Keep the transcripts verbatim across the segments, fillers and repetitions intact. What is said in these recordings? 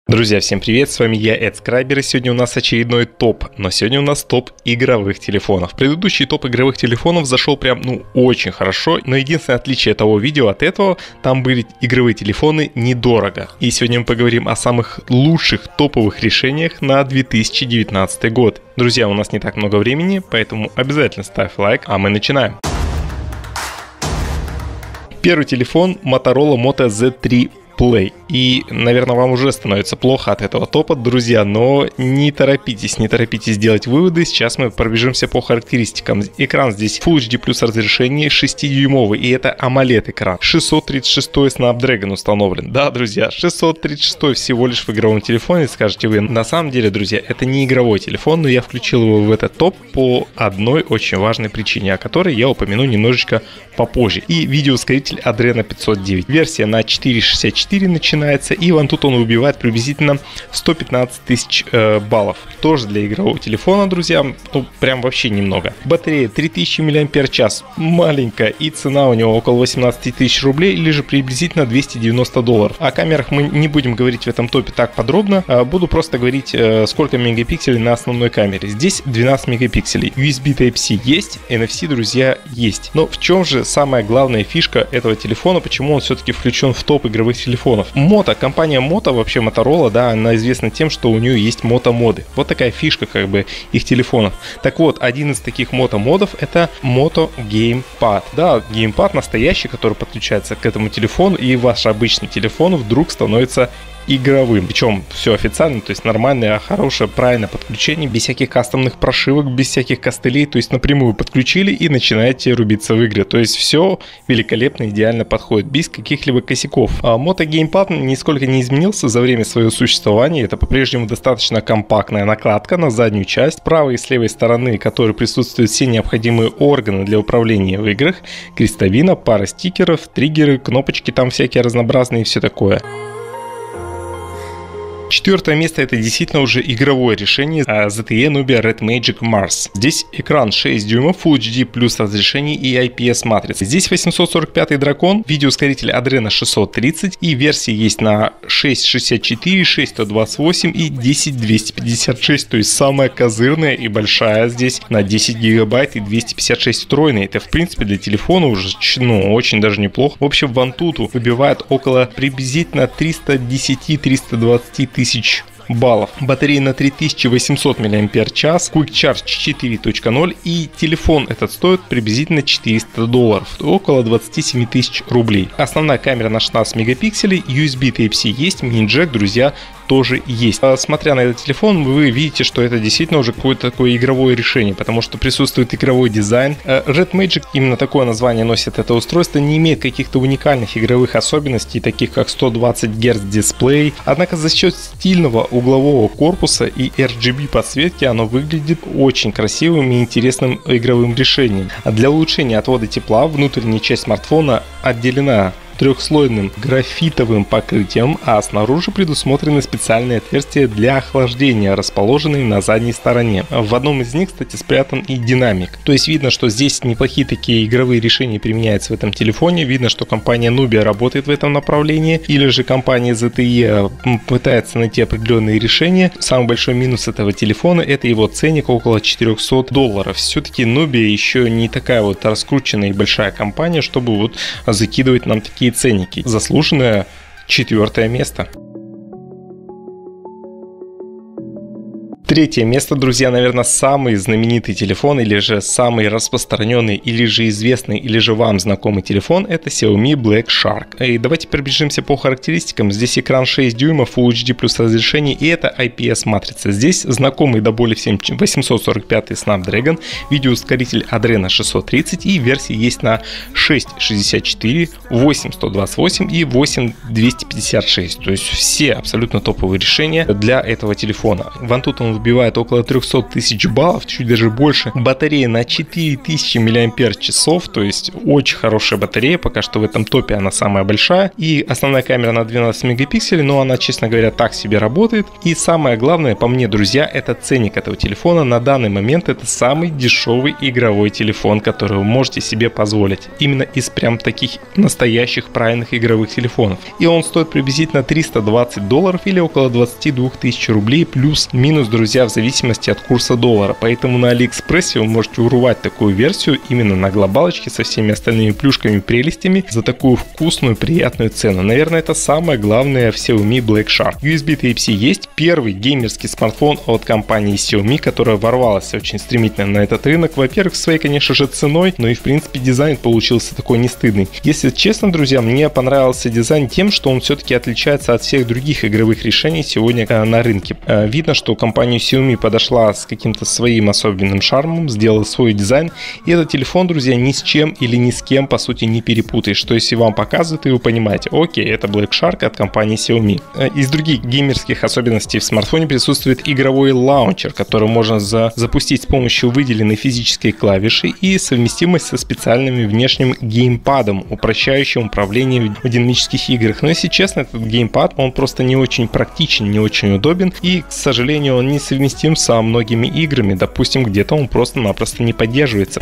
Друзья, всем привет, с вами я, Эдскрайбер, и сегодня у нас очередной топ, но сегодня у нас топ игровых телефонов. Предыдущий топ игровых телефонов зашел прям, ну, очень хорошо, но единственное отличие того видео от этого, там были игровые телефоны недорого. И сегодня мы поговорим о самых лучших топовых решениях на две тысячи девятнадцатый год. Друзья, у нас не так много времени, поэтому обязательно ставь лайк, а мы начинаем. Первый телефон Motorola Moto зет три Play. И, наверное, вам уже становится плохо от этого топа, друзья, но не торопитесь, не торопитесь делать выводы. Сейчас мы пробежимся по характеристикам. Экран здесь Full эйч ди плюс разрешение, шестидюймовый, и это AMOLED экран. шестьсот тридцать шестой Snapdragon установлен. Да, друзья, шестьсот тридцать шестой всего лишь в игровом телефоне, скажете вы. На самом деле, друзья, это не игровой телефон, но я включил его в этот топ по одной очень важной причине, о которой я упомяну немножечко попозже. И видеоускоритель Adreno пятьсот девять. Версия на четыреста шестьдесят четыре начинается. И вон тут он убивает приблизительно сто пятнадцать тысяч э, баллов. Тоже для игрового телефона, друзья, ну прям вообще немного. Батарея три тысячи мАч, маленькая, и цена у него около восемнадцать тысяч рублей, или же приблизительно двести девяносто долларов. О камерах мы не будем говорить в этом топе так подробно, а буду просто говорить, э, сколько мегапикселей на основной камере. Здесь двенадцать мегапикселей. ю эс би Type-C есть, эн эф си, друзья, есть. Но в чем же самая главная фишка этого телефона, почему он все-таки включен в топ игровых телефонов? Moto, компания Moto, вообще Motorola, да, она известна тем, что у нее есть мото-моды. Вот такая фишка как бы их телефонов. Так вот, один из таких мото-модов это Moto Gamepad. Да, геймпад настоящий, который подключается к этому телефону, и ваш обычный телефон вдруг становится игровым. Причем все официально, то есть нормальное, хорошее, правильное подключение, без всяких кастомных прошивок, без всяких костылей, то есть напрямую подключили и начинаете рубиться в игре. То есть все великолепно, идеально подходит, без каких-либо косяков. А Moto Gamepad нисколько не изменился за время своего существования. Это по-прежнему достаточно компактная накладка на заднюю часть, с правой и с левой стороны, которой присутствуют все необходимые органы для управления в играх, крестовина, пара стикеров, триггеры, кнопочки там всякие разнообразные и все такое. Четвертое место — это действительно уже игровое решение зет ти и Nubia Red Magic Mars. Здесь экран шесть дюймов, Full эйч ди плюс разрешение и ай пи эс матрица. Здесь восемьсот сорок пятый дракон, видеоускоритель Adreno шестьсот тридцать, и версии есть на шесть шестьдесят четыре, шесть сто двадцать восемь и десять двести пятьдесят шесть, то есть самая козырная и большая здесь на десять гигабайт и двести пятьдесят шесть встроенной. Это в принципе для телефона уже, ну, очень даже неплохо. В общем, в Antutu выбивает около приблизительно триста десять - триста двадцать тысяч баллов. Батарея на три тысячи восемьсот мАч, Quick Charge четыре точка ноль, и телефон этот стоит приблизительно четыреста долларов, около двадцать семь тысяч рублей. Основная камера на шестнадцать мегапикселей, ю эс би Type-C есть, мини-джек, друзья, тоже есть. Смотря на этот телефон, вы видите, что это действительно уже какое-то такое игровое решение, потому что присутствует игровой дизайн. Red Magic, именно такое название носит это устройство, не имеет каких-то уникальных игровых особенностей, таких как сто двадцать герц дисплей, однако за счет стильного углового корпуса и эр джи би подсветки оно выглядит очень красивым и интересным игровым решением. А для улучшения отвода тепла внутренняя часть смартфона отделена трехслойным графитовым покрытием, а снаружи предусмотрены специальные отверстия для охлаждения, расположенные на задней стороне. В одном из них, кстати, спрятан и динамик. То есть видно, что здесь неплохие такие игровые решения применяются в этом телефоне. Видно, что компания Nubia работает в этом направлении, или же компания зет ти и пытается найти определенные решения. Самый большой минус этого телефона — это его ценник около четырехсот долларов. Все-таки Nubia еще не такая вот раскрученная и большая компания, чтобы вот закидывать нам такие ценники. Заслуженное четвертое место. Третье место, друзья, наверное, самый знаменитый телефон, или же самый распространенный, или же известный, или же вам знакомый телефон — это Xiaomi Black Shark. И давайте пробежимся по характеристикам. Здесь экран шесть дюймов, Full эйч ди плюс разрешение, и это ай пи эс матрица. Здесь знакомый до боли всем восемьсот сорок пятый Snapdragon, видеоускоритель Adreno шестьсот тридцать, и версии есть на шесть шестьдесят четыре, восемь сто двадцать восемь и восемь двести пятьдесят шесть. То есть все абсолютно топовые решения для этого телефона. В Antutu он выбивает около триста тысяч баллов, чуть даже больше. Батарея на четыре тысячи мАч, то есть очень хорошая батарея, пока что в этом топе она самая большая. И основная камера на двенадцать мегапикселей, но она, честно говоря, так себе работает. И самое главное, по мне, друзья, это ценник этого телефона. На данный момент это самый дешевый игровой телефон, который вы можете себе позволить. Именно из прям таких настоящих правильных игровых телефонов. И он стоит приблизительно триста двадцать долларов или около двадцать две тысячи рублей, плюс-минус, друзья, в зависимости от курса доллара. Поэтому на Алиэкспрессе вы можете урвать такую версию именно на глобалочке со всеми остальными плюшками, прелестями за такую вкусную, приятную цену. Наверное, это самое главное в Xiaomi Black Shark. ю эс би Type-C есть. Первый геймерский смартфон от компании Xiaomi, которая ворвалась очень стремительно на этот рынок. Во-первых, своей, конечно же, ценой, но и, в принципе, дизайн получился такой не стыдный. Если честно, друзья, мне понравился дизайн тем, что он все-таки отличается от всех других игровых решений сегодня на рынке. Видно, что компания Xiaomi подошла с каким-то своим особенным шармом, сделала свой дизайн. И этот телефон, друзья, ни с чем или ни с кем, по сути, не перепутаешь. Что если вам показывают, и вы понимаете, окей, это Black Shark от компании Xiaomi. Из других геймерских особенностей в смартфоне присутствует игровой лаунчер, который можно за- запустить с помощью выделенной физической клавиши и совместимость со специальным внешним геймпадом, упрощающим управление в динамических играх. Но если честно, этот геймпад, он просто не очень практичен, не очень удобен, и, к сожалению, он не совместим со многими играми. Допустим, где-то он просто-напросто не поддерживается.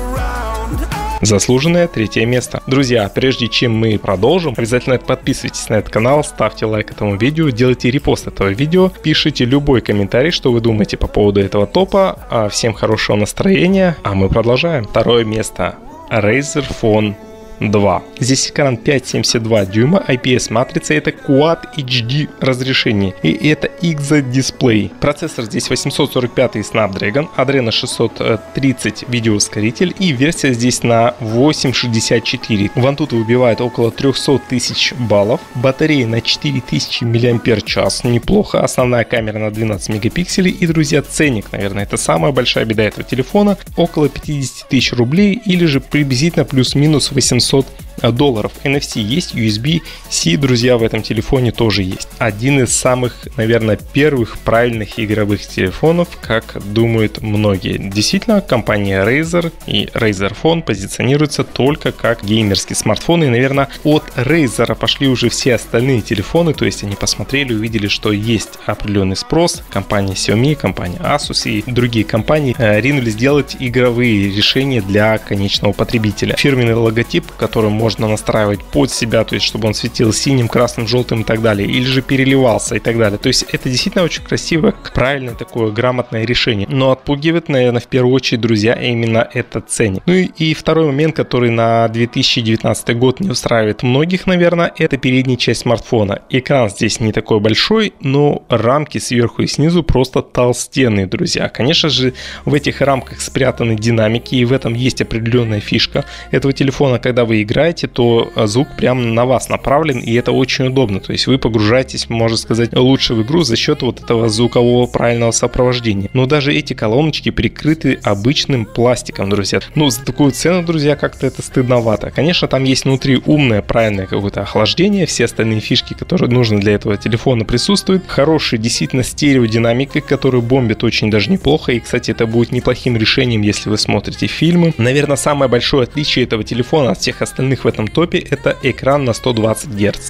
Заслуженное третье место. Друзья, прежде чем мы продолжим, обязательно подписывайтесь на этот канал, ставьте лайк этому видео, делайте репост этого видео, пишите любой комментарий, что вы думаете по поводу этого топа. Всем хорошего настроения, а мы продолжаем. Второе место. Razer Phone два. Здесь экран пять целых семьдесят два дюйма, ай пи эс матрица, это Quad эйч ди разрешение, и это икс зет дисплей. Процессор здесь восемьсот сорок пять Snapdragon, Adreno шестьсот тридцать видеоускоритель, и версия здесь на восемь шестьдесят четыре. Вантут выбивает около триста тысяч баллов, батарея на четыре тысячи мАч, неплохо, основная камера на двенадцать мегапикселей, и, друзья, ценник, наверное, это самая большая беда этого телефона, около пятьдесят тысяч рублей, или же приблизительно плюс-минус восемьсот долларов. эн эф си есть, ю эс би-C, друзья, в этом телефоне тоже есть. Один из самых, наверное, первых правильных игровых телефонов, как думают многие. Действительно, компания Razer и Razer Phone позиционируется только как геймерский смартфон, и, наверное, от Razer пошли уже все остальные телефоны, то есть они посмотрели, увидели, что есть определенный спрос. Компания Xiaomi, компания Asus и другие компании э, ринулись делать игровые решения для конечного потребителя. Фирменный логотип, который можно настраивать под себя, то есть чтобы он светил синим, красным, желтым и так далее, или же переливался и так далее. То есть это действительно очень красивое, правильное такое грамотное решение. Но отпугивает, наверное, в первую очередь, друзья, именно этот ценник. Ну и, и второй момент, который на две тысячи девятнадцатый год не устраивает многих, наверное, это передняя часть смартфона. Экран здесь не такой большой, но рамки сверху и снизу просто толстенные, друзья. Конечно же, в этих рамках спрятаны динамики, и в этом есть определенная фишка этого телефона. Когда вы играете, то звук прямо на вас направлен, и это очень удобно. То есть вы погружаетесь, можно сказать, лучше в игру за счет вот этого звукового правильного сопровождения. Но даже эти колоночки прикрыты обычным пластиком, друзья. Ну, за такую цену, друзья, как-то это стыдновато. Конечно, там есть внутри умное, правильное какое-то охлаждение, все остальные фишки, которые нужны для этого телефона, присутствуют. Хороший, действительно, стереодинамика, который бомбит очень даже неплохо. И, кстати, это будет неплохим решением, если вы смотрите фильмы. Наверное, самое большое отличие этого телефона от всех остальных в этом топе — это экран на сто двадцать герц.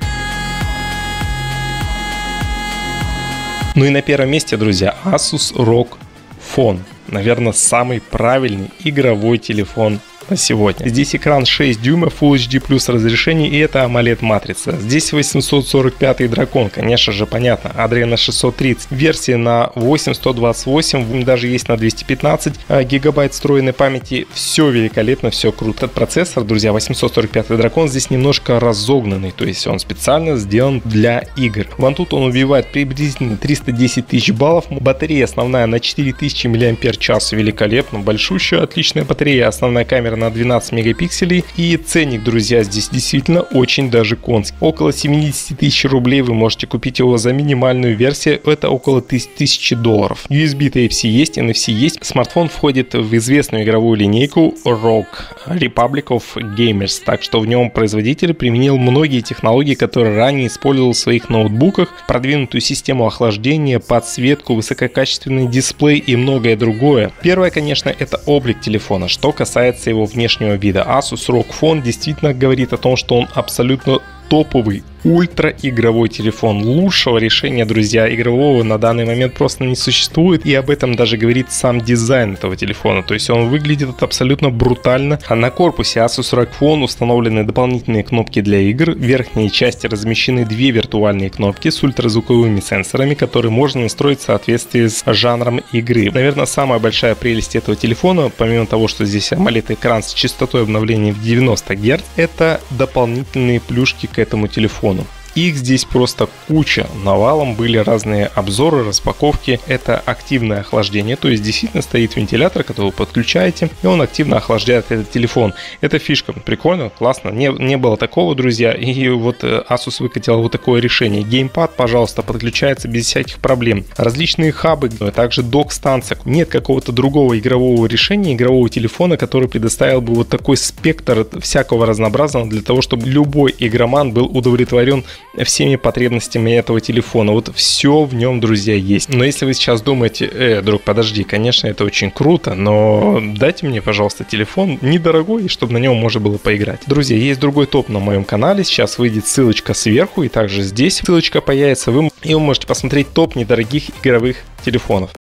Ну и на первом месте, друзья, Asus ROG Phone. Наверное, самый правильный игровой телефон на сегодня. Здесь экран шесть дюймов, Full эйч ди плюс разрешение, и это AMOLED матрица. Здесь восемьсот сорок пятый дракон, конечно же, понятно, Adreno шестьсот тридцать. Версия на восемь сто двадцать восемь, даже есть на двести пятнадцать гигабайт встроенной памяти. Все великолепно, все круто. Этот процессор, друзья, восемьсот сорок пятый дракон, здесь немножко разогнанный, то есть он специально сделан для игр. Вон тут он убивает приблизительно триста десять тысяч баллов. Батарея основная на четыре тысячи мАч, великолепно, большущая, отличная батарея. Основная камера камера на двенадцать мегапикселей. И ценник, друзья, здесь действительно очень даже конский. Около семьдесят тысяч рублей вы можете купить его за минимальную версию. Это около тысячи долларов. ю эс би Type-C есть, эн эф си есть. Смартфон входит в известную игровую линейку рог Republic of Gamers. Так что в нем производитель применил многие технологии, которые ранее использовал в своих ноутбуках. Продвинутую систему охлаждения, подсветку, высококачественный дисплей и многое другое. Первое, конечно, это облик телефона. Что касается его внешнего вида, Asus рог Phone действительно говорит о том, что он абсолютно топовый ультра-игровой телефон. Лучшего решения, друзья, игрового на данный момент просто не существует, и об этом даже говорит сам дизайн этого телефона. То есть он выглядит абсолютно брутально. А на корпусе Asus рог Phone установлены дополнительные кнопки для игр. В верхней части размещены две виртуальные кнопки с ультразвуковыми сенсорами, которые можно настроить в соответствии с жанром игры. Наверное, самая большая прелесть этого телефона, помимо того, что здесь AMOLED-экран с частотой обновления в девяносто герц, это дополнительные плюшки к этому телефону. Их здесь просто куча. Навалом были разные обзоры, распаковки. Это активное охлаждение, то есть действительно стоит вентилятор, который вы подключаете, и он активно охлаждает этот телефон. Это фишка. Прикольно, классно. Не, не было такого, друзья. И вот Asus выкатил вот такое решение. Геймпад, пожалуйста, подключается без всяких проблем. Различные хабы, также док-станция. Нет какого-то другого игрового решения, игрового телефона, который предоставил бы вот такой спектр всякого разнообразного для того, чтобы любой игроман был удовлетворен всеми потребностями этого телефона. Вот все в нем, друзья, есть. Но если вы сейчас думаете, э, друг, подожди, конечно, это очень круто, но дайте мне, пожалуйста, телефон недорогой, чтобы на нем можно было поиграть. Друзья, есть другой топ на моем канале, сейчас выйдет ссылочка сверху, и также здесь ссылочка появится, вы, и вы можете посмотреть топ недорогих игровых телефонов.